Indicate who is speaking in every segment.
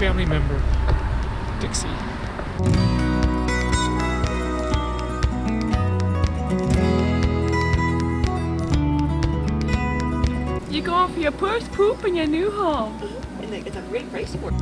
Speaker 1: family member, Dixie.
Speaker 2: You're going for your first poop in your new home.
Speaker 3: And it's a great price for it.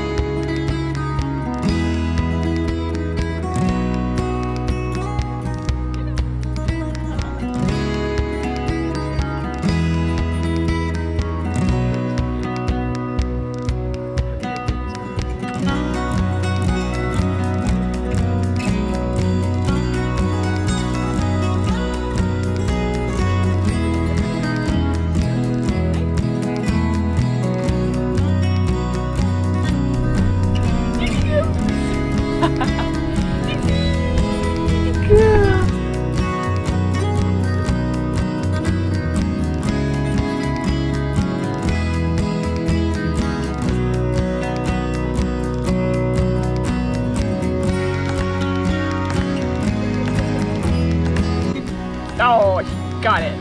Speaker 2: Oh, got it.